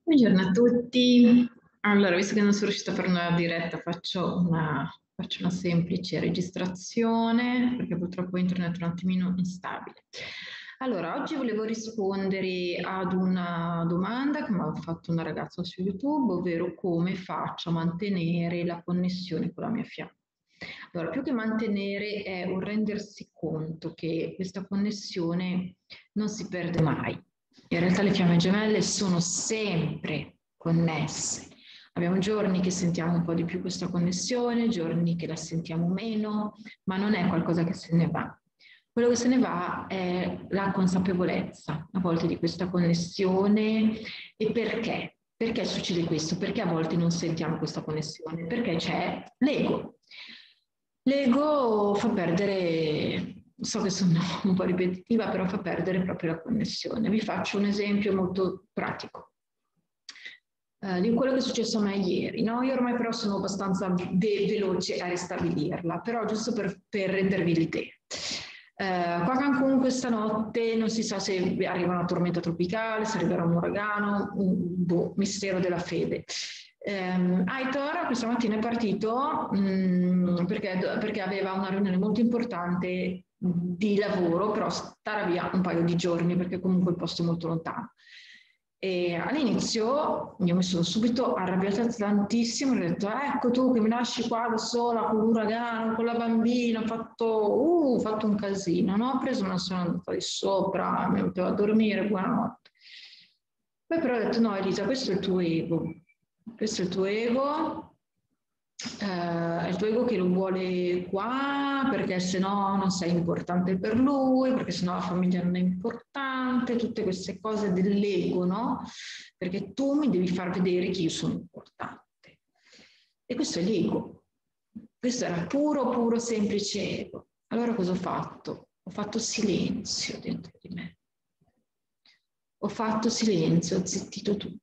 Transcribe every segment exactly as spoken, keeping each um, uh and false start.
Buongiorno a tutti. Allora, visto che non sono riuscita a fare una diretta, faccio una, faccio una semplice registrazione perché purtroppo internet è un attimino instabile. Allora, oggi volevo rispondere ad una domanda che mi ha fatto una ragazza su YouTube, ovvero come faccio a mantenere la connessione con la mia fiamma. Allora, più che mantenere è un rendersi conto che questa connessione non si perde mai. In realtà le fiamme gemelle sono sempre connesse. Abbiamo giorni che sentiamo un po' di più questa connessione, giorni che la sentiamo meno, ma non è qualcosa che se ne va. Quello che se ne va è la consapevolezza a volte di questa connessione. E perché? Perché succede questo? Perché a volte non sentiamo questa connessione? Perché c'è l'ego. L'ego fa perdere, so che sono un po' ripetitiva, però fa perdere proprio la connessione. Vi faccio un esempio molto pratico eh, di quello che è successo a me ieri. No? Io ormai però sono abbastanza ve- veloce a ristabilirla, però giusto per, per rendervi l'idea. Eh, qua a Cancun questa notte non si sa se arriva una tormenta tropicale, se arriverà un uragano, un boh, mistero della fede. Um, Aitor questa mattina è partito um, perché, perché aveva una riunione molto importante di lavoro, però starà via un paio di giorni perché comunque il posto è molto lontano. E all'inizio io mi sono subito arrabbiata tantissimo, ho detto ecco tu che mi lasci qua da sola con l'uragano, con la bambina, ho fatto, uh, ho fatto un casino, no? Ho preso una sono andata di sopra, mi mettevo a dormire, buonanotte. Poi però ho detto no Elisa, questo è il tuo ego, questo è il tuo ego, eh, è il tuo ego che lo vuole qua perché se no non sei importante per lui, perché se no la famiglia non è importante, tutte queste cose dell'ego, no? Perché tu mi devi far vedere che io sono importante. E questo è l'ego. Questo era puro, puro, semplice ego. Allora cosa ho fatto? Ho fatto silenzio dentro di me. Ho fatto silenzio, ho zittito tutto.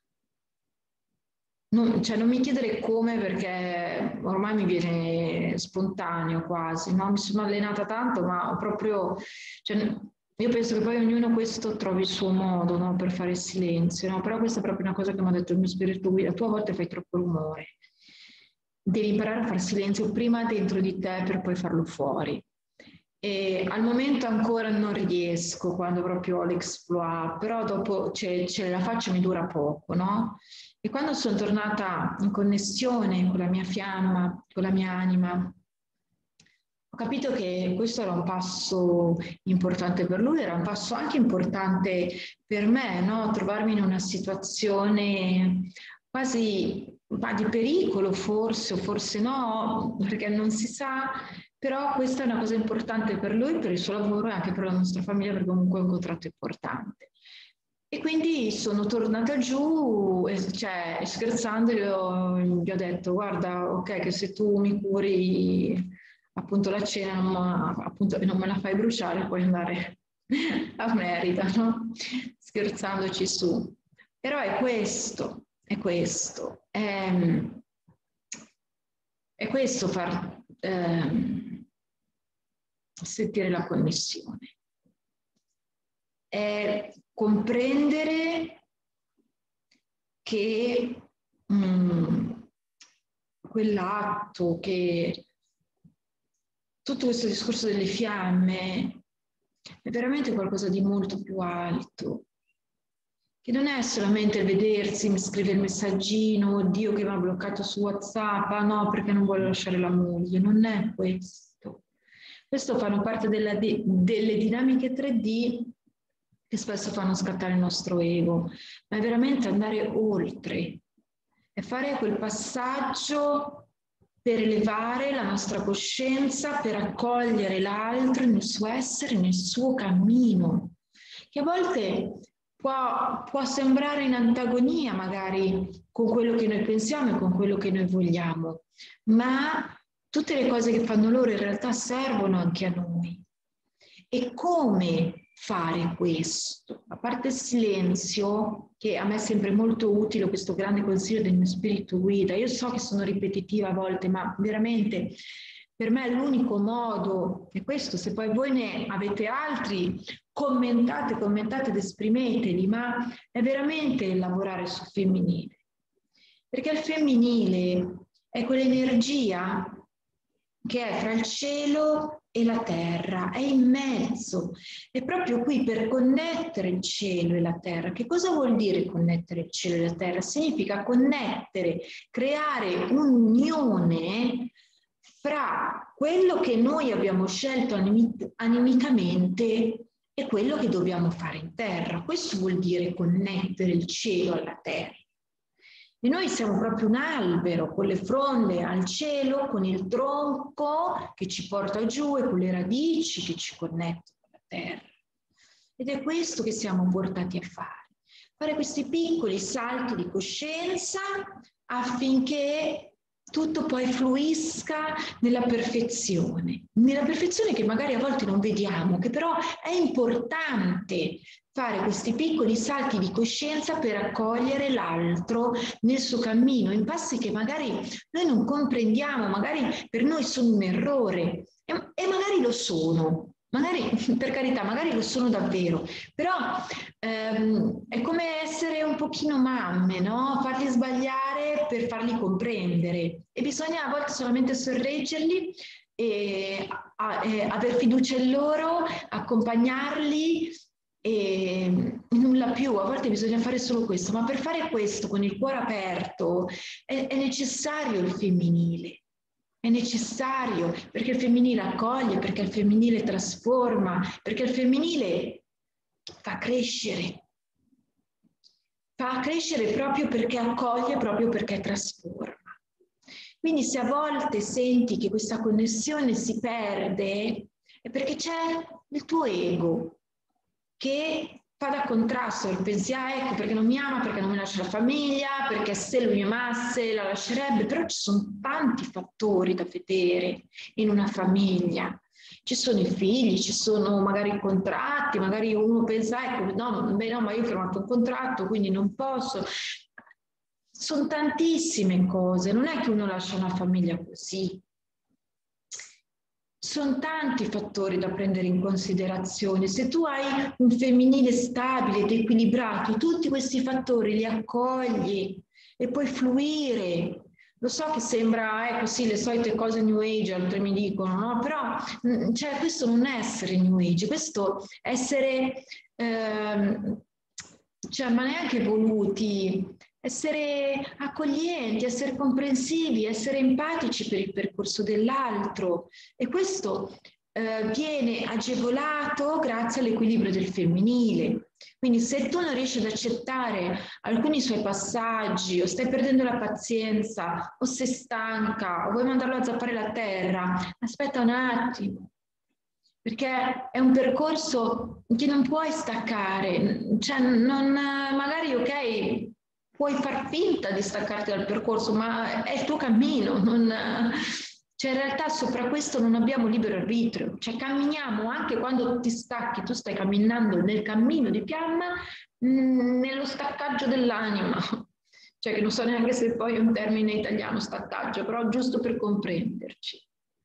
Non, cioè non mi chiedere come perché ormai mi viene spontaneo quasi, no? Mi sono allenata tanto, ma ho proprio, cioè, io penso che poi ognuno questo trovi il suo modo, no? Per fare silenzio, no? Però questa è proprio una cosa che mi ha detto il mio spirito guida, tu a volte fai troppo rumore, devi imparare a fare silenzio prima dentro di te per poi farlo fuori. E al momento ancora non riesco quando proprio ho l'exploit, però dopo ce, ce la faccio mi dura poco, no? E quando sono tornata in connessione con la mia fiamma, con la mia anima, ho capito che questo era un passo importante per lui, era un passo anche importante per me, no? Trovarmi in una situazione quasi ma di pericolo forse, o forse no, perché non si sa, però questa è una cosa importante per lui, per il suo lavoro e anche per la nostra famiglia, perché comunque è un contratto importante. E quindi sono tornata giù, e, cioè, scherzando, gli ho, gli ho detto, guarda, ok, che se tu mi curi appunto la cena non, appunto, non me la fai bruciare, puoi andare a Merida, no? Scherzandoci su. Però è questo, è questo, è, è questo far ehm, sentire la connessione. È comprendere che mh, quell'atto, che tutto questo discorso delle fiamme è veramente qualcosa di molto più alto, che non è solamente il vedersi, mi scrive il messaggino, oddio che mi ha bloccato su WhatsApp, ah no perché non vuole lasciare la moglie, non è questo. Questo fanno parte della, delle dinamiche tre D che spesso fanno scattare il nostro ego, ma è veramente andare oltre, è fare quel passaggio per elevare la nostra coscienza, per accogliere l'altro nel suo essere, nel suo cammino, che a volte può, può sembrare in antagonia magari con quello che noi pensiamo e con quello che noi vogliamo, ma tutte le cose che fanno loro in realtà servono anche a noi. E come fare questo? A parte il silenzio, che a me è sempre molto utile, questo grande consiglio del mio spirito guida, io so che sono ripetitiva a volte, ma veramente Per me l'unico modo è questo, se poi voi ne avete altri, commentate, commentate ed esprimeteli, ma è veramente lavorare sul femminile. Perché il femminile è quell'energia che è tra il cielo e la terra, è in mezzo, è proprio qui per connettere il cielo e la terra. Che cosa vuol dire connettere il cielo e la terra? Significa connettere, creare un'unione fra quello che noi abbiamo scelto animicamente e quello che dobbiamo fare in terra. Questo vuol dire connettere il cielo alla terra. E noi siamo proprio un albero con le fronde al cielo, con il tronco che ci porta giù e con le radici che ci connettono alla terra. Ed è questo che siamo portati a fare. Fare questi piccoli salti di coscienza affinché tutto poi fluisca nella perfezione, nella perfezione che magari a volte non vediamo, che però è importante fare questi piccoli salti di coscienza per accogliere l'altro nel suo cammino, in passi che magari noi non comprendiamo, magari per noi sono un errore e, e magari lo sono. Magari, per carità, magari lo sono davvero, però ehm, è come essere un pochino mamme, no? Farli sbagliare per farli comprendere e bisogna a volte solamente sorreggerli e, a, e aver fiducia in loro, accompagnarli e nulla più. A volte bisogna fare solo questo, ma per fare questo con il cuore aperto è, è necessario il femminile. È necessario perché il femminile accoglie, perché il femminile trasforma, perché il femminile fa crescere. Fa crescere proprio perché accoglie, proprio perché trasforma. Quindi se a volte senti che questa connessione si perde, è perché c'è il tuo ego che fa da contrasto al pensiero, ecco perché non mi ama, perché non mi lascia la famiglia, perché se lui mi amasse la lascerebbe, però ci sono tanti fattori da vedere in una famiglia. Ci sono i figli, ci sono magari i contratti, magari uno pensa, ecco, no, beh, no, ma io ho firmato un contratto, quindi non posso. Sono tantissime cose, non è che uno lascia una famiglia così. Sono tanti fattori da prendere in considerazione. Se tu hai un femminile stabile ed equilibrato, tutti questi fattori li accogli e puoi fluire. Lo so che sembra, ecco sì, le solite cose New Age, altre mi dicono, no? Però cioè, questo non è essere New Age, questo è essere, ehm, cioè, ma neanche evoluti, essere accoglienti, essere comprensivi, essere empatici per il percorso dell'altro e questo eh, viene agevolato grazie all'equilibrio del femminile. Quindi se tu non riesci ad accettare alcuni suoi passaggi o stai perdendo la pazienza o sei stanca o vuoi mandarlo a zappare la terra, aspetta un attimo. Perché è un percorso che non puoi staccare, cioè non, magari ok, puoi far finta di staccarti dal percorso, ma è il tuo cammino, non, cioè in realtà sopra questo non abbiamo libero arbitrio, cioè camminiamo anche quando ti stacchi, tu stai camminando nel cammino di fiamma, mh, nello staccaggio dell'anima, cioè che non so neanche se poi è un termine italiano staccaggio, però giusto per comprenderci.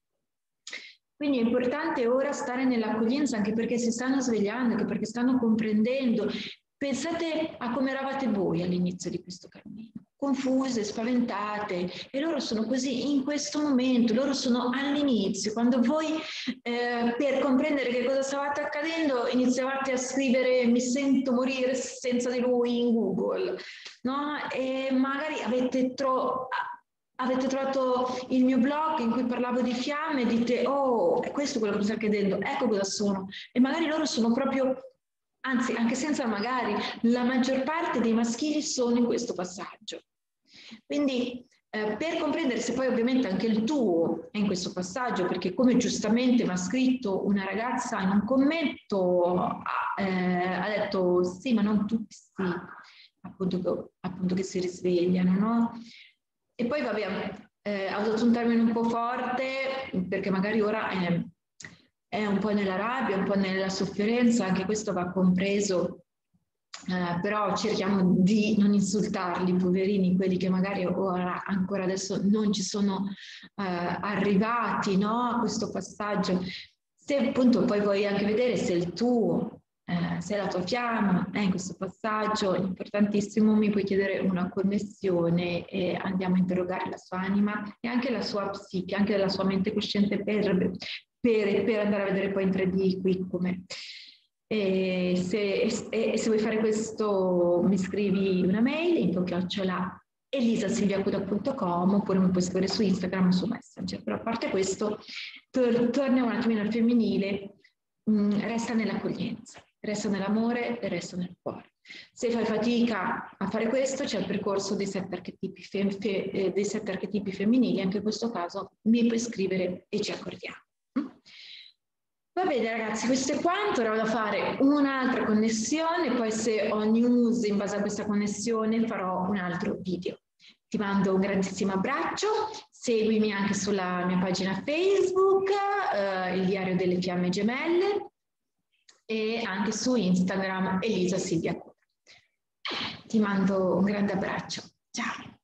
Quindi è importante ora stare nell'accoglienza anche perché si stanno svegliando, anche perché stanno comprendendo. Pensate a come eravate voi all'inizio di questo cammino, confuse, spaventate, e loro sono così in questo momento, loro sono all'inizio, quando voi eh, per comprendere che cosa stavate accadendo iniziavate a scrivere mi sento morire senza di lui in Google, no? E magari avete tro- avete trovato il mio blog in cui parlavo di fiamme e dite oh, è questo quello che mi sta accadendo, ecco cosa sono. E magari loro sono proprio, anzi anche senza magari, la maggior parte dei maschili sono in questo passaggio. Quindi eh, per comprendere se poi ovviamente anche il tuo è in questo passaggio, perché come giustamente mi ha scritto una ragazza in un commento, eh, ha detto sì, ma non tutti sì, appunto, appunto che si risvegliano, no? E poi vabbè, eh, ho usato un termine un po' forte perché magari ora è, è un po' nella rabbia, un po' nella sofferenza, anche questo va compreso Eh, però cerchiamo di non insultarli, poverini, quelli che magari ora, ancora adesso non ci sono eh, arrivati, no, a questo passaggio. Se appunto poi vuoi anche vedere se il tuo, eh, se la tua fiamma è in questo passaggio, importantissimo, mi puoi chiedere una connessione e andiamo a interrogare la sua anima e anche la sua psiche, anche la sua mente cosciente per, per, per andare a vedere poi in tre D qui come... E se, e se vuoi fare questo mi scrivi una mail info chiocciola elisasilviacuda punto com oppure mi puoi scrivere su Instagram o su Messenger. Però a parte questo, tor- torniamo un attimino al femminile, mh, resta nell'accoglienza, resta nell'amore e resta nel cuore. Se fai fatica a fare questo, c'è il percorso dei sette archetipi, fe- fe- eh, dei sette archetipi femminili, anche in questo caso mi puoi scrivere e ci accordiamo. Va bene ragazzi, questo è quanto, ora vado a fare un'altra connessione, poi se ho news in base a questa connessione farò un altro video. Ti mando un grandissimo abbraccio, seguimi anche sulla mia pagina Facebook, eh, il Diario delle Fiamme Gemelle, e anche su Instagram Elisa Silvia. Ti mando un grande abbraccio. Ciao!